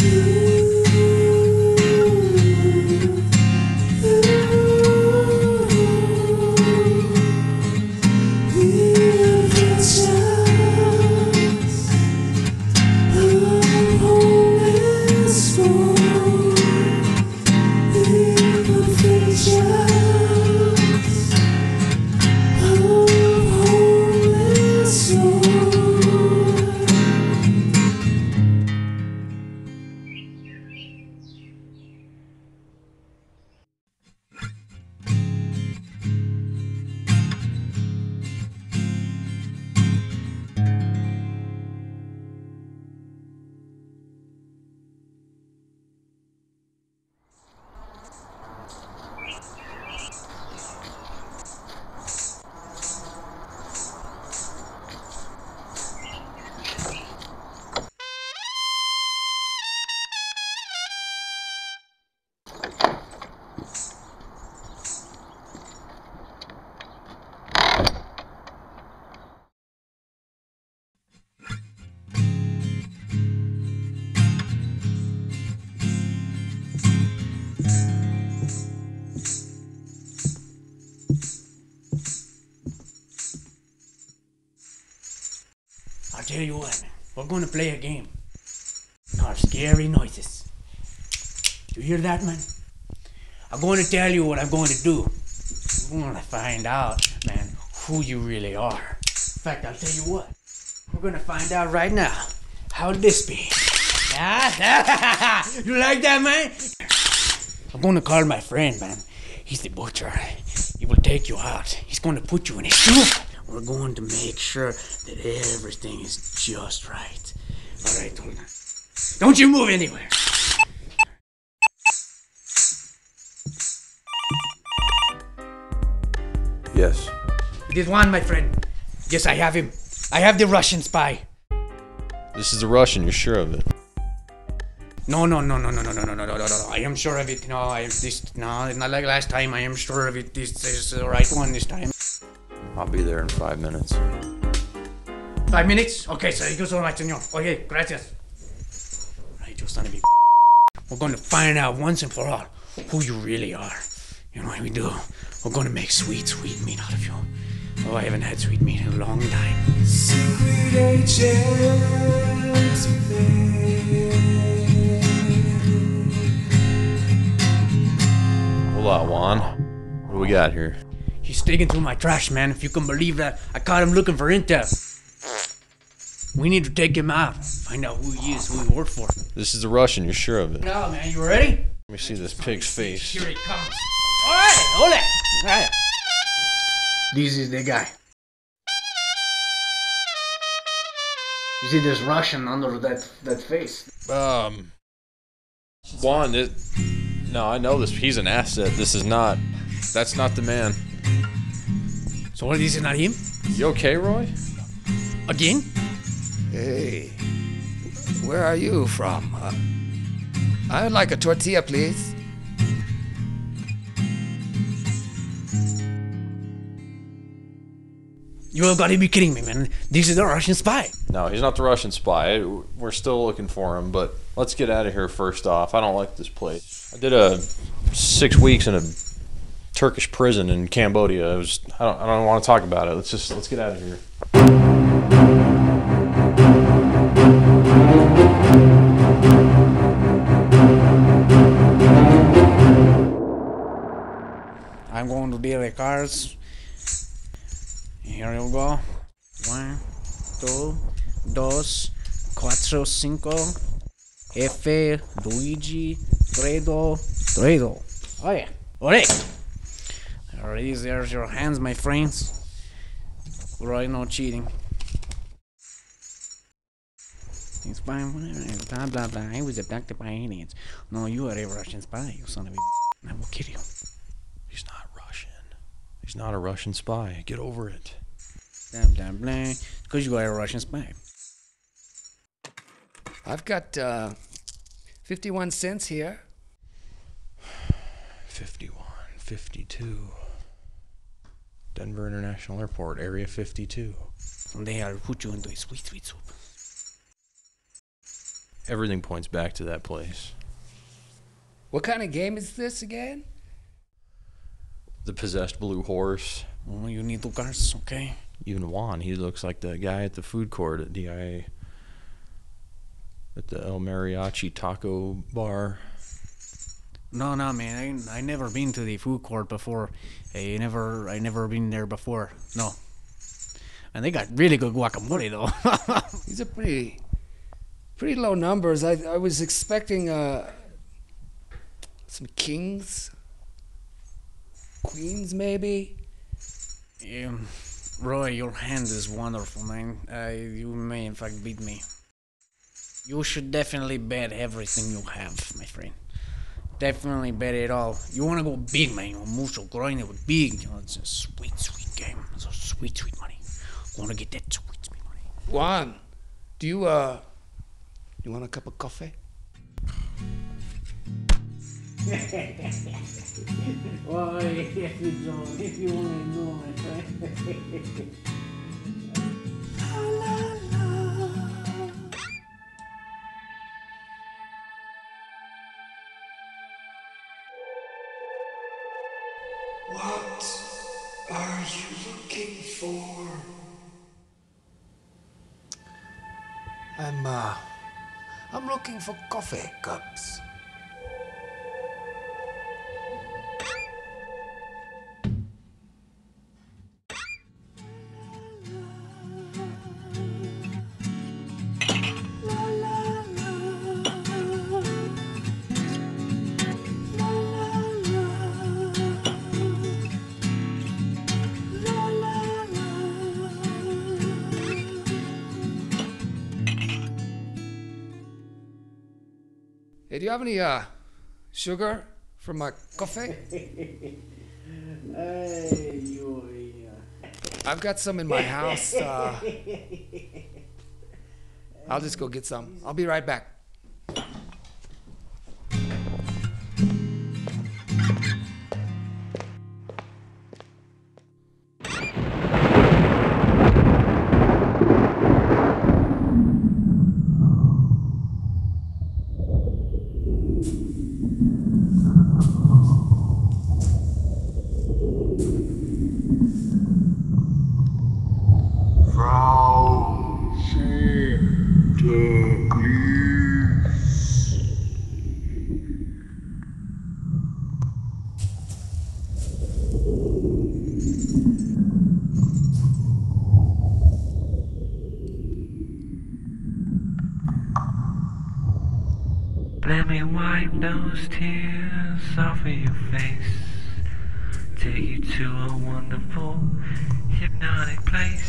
I'll tell you what, man. We're gonna play a game called Scary Noises. You hear that, man? I'm going to tell you what I'm going to do. I'm going to find out, man, who you really are. In fact, I'll tell you what. We're going to find out right now. How'd this be? You like that, man? I'm going to call my friend, man. He's the butcher. He will take you out. He's going to put you in his soup. We're going to make sure that everything is just right. All right, hold on. Don't you move anywhere. Yes. This one, my friend. Yes, I have him. I have the Russian spy. This is the Russian, you're sure of it? No. I am sure of it. No, it's not like last time. I am sure of it. This is the right one this time. I'll be there in 5 minutes. 5 minutes? Okay, thank you so much, senor. Okay, gracias. Right, you son of a... We're gonna find out once and for all who you really are. You know what we do? We're gonna make sweet meat out of you. Oh, I haven't had sweet meat in a long time. Secret agent. Hold on, Juan. What do we got here? He's digging through my trash, man. If you can believe that. I caught him looking for intel. We need to take him out. Find out who he is, who he worked for. This is the Russian, you're sure of it? No, man, you ready? Let me see this pig's face. Here he comes. Alright, hold it. Alright. This is the guy. You see this Russian under that face? Juan, no, I know this. He's an asset. That's not the man. So what, this is not him? You okay, Roy? Again? Hey, where are you from? I'd like a tortilla, please. You have got to be kidding me, man. This is the Russian spy. No, he's not the Russian spy. We're still looking for him, but let's get out of here first off. I don't like this place. I did 6 weeks in a Turkish prison in Cambodia. I don't want to talk about it. Let's get out of here. I'm going to deal the cards. Here you go. 1, 2, 3, 4, 5. F, Luigi, Tredo. Oh yeah. Alright. Alright, there's your hands, my friends. Right, no cheating. It's fine, whatever. Blah, blah, blah. I was abducted by aliens. No, you are a Russian spy, you son of a... I will kill you. He's not Russian. He's not a Russian spy. Get over it. Blah, blah, blah. Because you are a Russian spy. I've got 51 cents here. 51, 52. Denver International Airport, Area 52. They will put you into a sweet soup. Everything points back to that place. What kind of game is this again? The possessed blue horse. Oh, you need Lucas, okay? Even Juan, he looks like the guy at the food court at the El Mariachi Taco Bar. No, man. I never been to the food court before. I never been there before. No. And they got really good guacamole though. These are pretty low numbers. I was expecting some kings, queens maybe. Roy, your hand is wonderful, man. You may in fact beat me. You should definitely bet everything you have, my friend. Definitely bet it all. You wanna go big, man. You wanna move so grind it with big. You know, it's a sweet, sweet game. It's a sweet, sweet money. Wanna get that sweet, sweet money. Juan, do you want a cup of coffee? Oh, if you don't, if you only know, my friend. La, la, la. What are you looking for? I'm looking for coffee cups. Hey, do you have any sugar for my coffee? I've got some in my house. I'll just go get some. I'll be right back. Let me wipe those tears off of your face. Take you to a wonderful hypnotic place.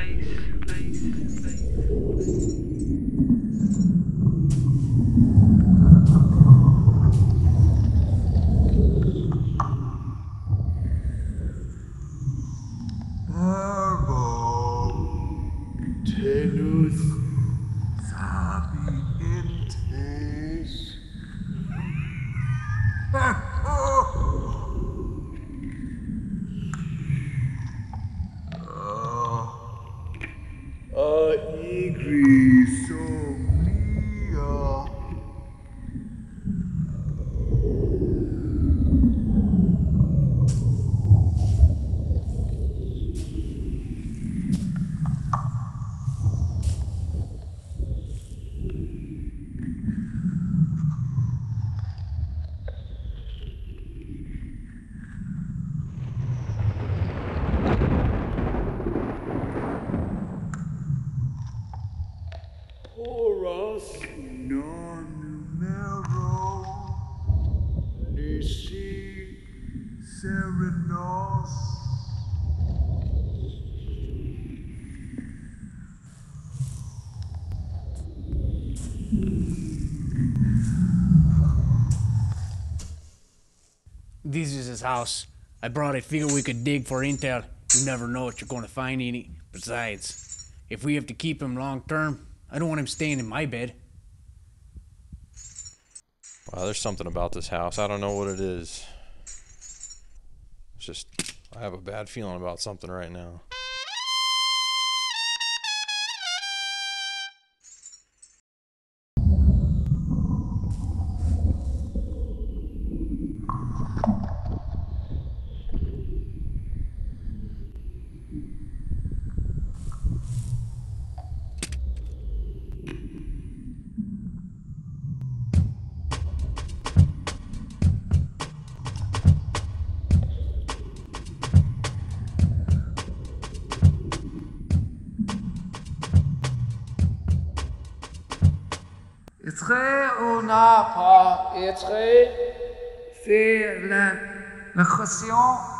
This is his house. I brought it, figured we could dig for intel. You never know what you're going to find in it. Besides, if we have to keep him long term, I don't want him staying in my bed. Wow, there's something about this house. I don't know what it is. It's just, I have a bad feeling about something right now. Être ou n'a pas être, c'est la question.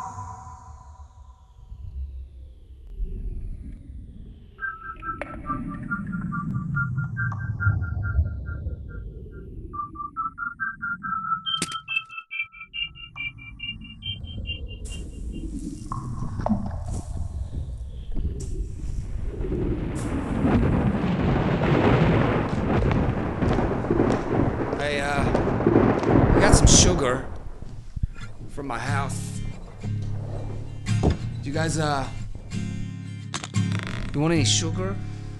I got some sugar from my house. Do you guys, you want any sugar?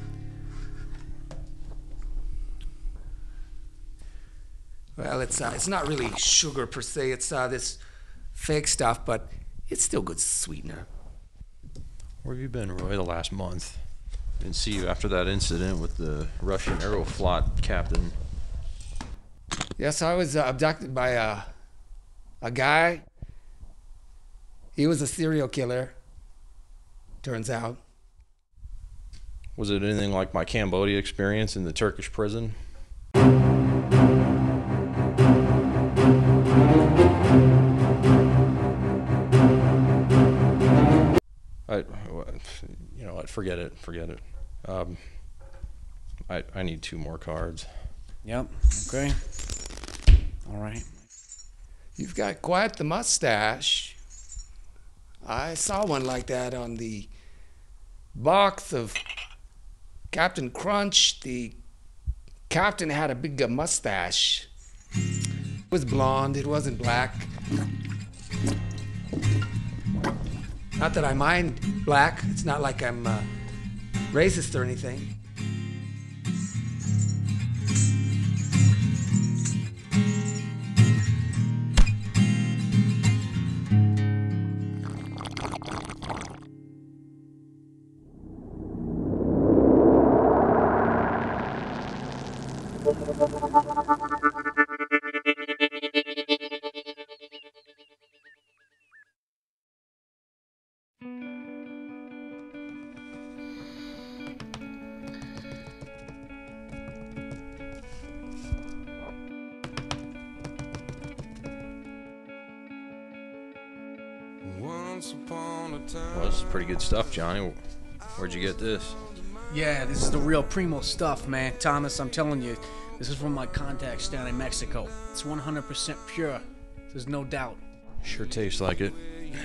Well, it's not really sugar per se. It's this fake stuff, but it's still good sweetener. Where have you been, Roy, the last month? Didn't see you after that incident with the Russian Aeroflot captain. Yes, I was abducted by a guy. He was a serial killer, turns out. Was it anything like my Cambodia experience in the Turkish prison? You know what? Forget it. I need 2 more cards. Yep. Okay. All right. You've got quite the mustache. I saw one like that on the box of Captain Crunch. The captain had a big mustache. It was blonde, it wasn't black. Not that I mind black. It's not like I'm racist or anything. Well, this is pretty good stuff, Johnny. Where'd you get this? Yeah, this is the real primo stuff, man. Thomas, I'm telling you, this is from my contacts down in Mexico. It's 100% pure. There's no doubt. Sure tastes like it.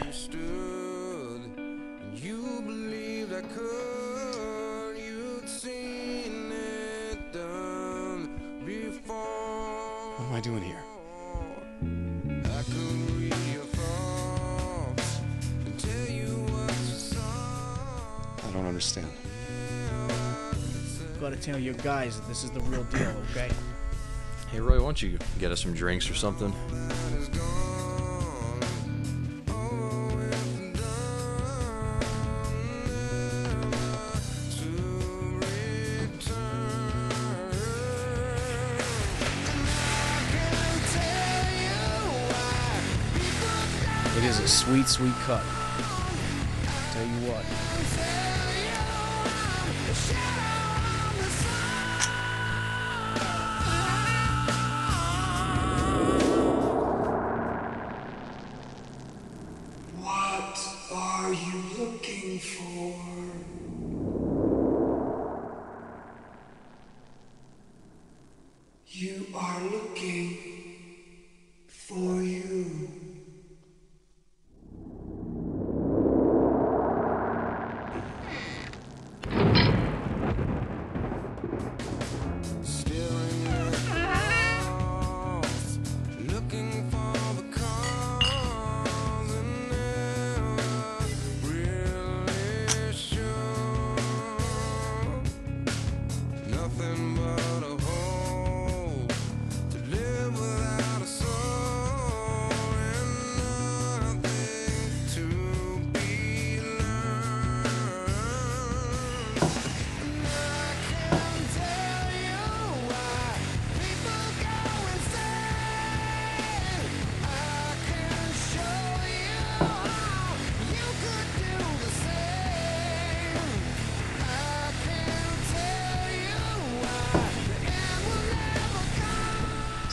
What am I doing here? I don't understand. Gotta tell your guys that this is the real deal, okay? Hey, Roy, why don't you get us some drinks or something? It is a sweet, sweet cut. Tell you what. What are you looking for? You are looking for you.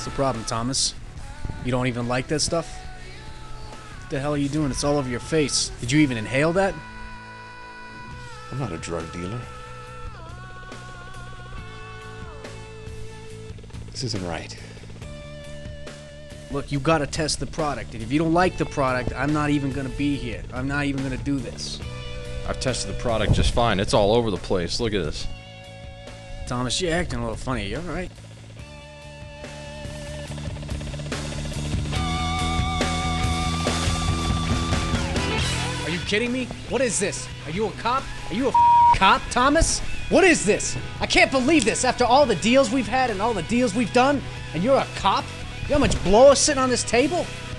What's the problem, Thomas? You don't even like that stuff? What the hell are you doing? It's all over your face. Did you even inhale that? I'm not a drug dealer. This isn't right. Look, you gotta test the product. And if you don't like the product, I'm not even gonna be here. I'm not even gonna do this. I've tested the product just fine. It's all over the place. Look at this. Thomas, you're acting a little funny. You alright? Are you kidding me? What is this? Are you a cop? Are you a cop, Thomas? What is this? I can't believe this after all the deals we've had and all the deals we've done, and you're a cop? You know how much blow is sitting on this table?